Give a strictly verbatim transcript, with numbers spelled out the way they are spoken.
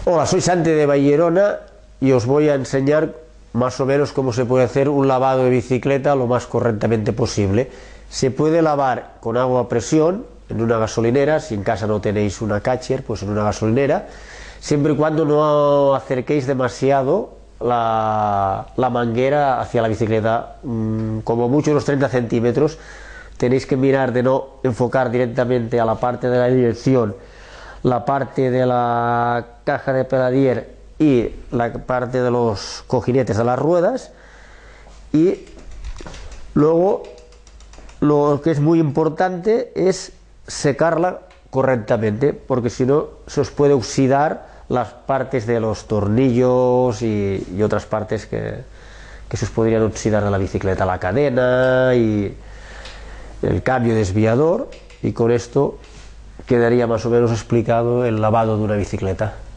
Hola, soy Santi de Vallerona y os voy a enseñar más o menos cómo se puede hacer un lavado de bicicleta lo más correctamente posible. Se puede lavar con agua a presión en una gasolinera, si en casa no tenéis una Karcher, pues en una gasolinera, siempre y cuando no acerquéis demasiado la, la manguera hacia la bicicleta, como mucho unos treinta centímetros. Tenéis que mirar de no enfocar directamente a la parte de la dirección, la parte de la caja de pedalier y la parte de los cojinetes de las ruedas. Y luego lo que es muy importante es secarla correctamente, porque si no se os puede oxidar las partes de los tornillos y, y otras partes que, que se os podrían oxidar de la bicicleta, la cadena y el cambio desviador. Y con esto quedaría más o menos explicado el lavado de una bicicleta.